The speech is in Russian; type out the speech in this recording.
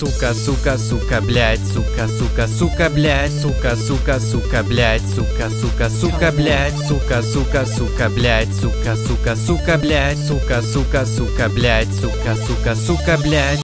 сука, сука, сука, блядь, сука, сука, сука, блядь, сука, сука, сука, блядь, сука, сука, сука, блядь, сука, сука, сука, блядь, сука, сука, сука, блядь, сука, сука, сука, блядь, сука, сука, сука, блядь.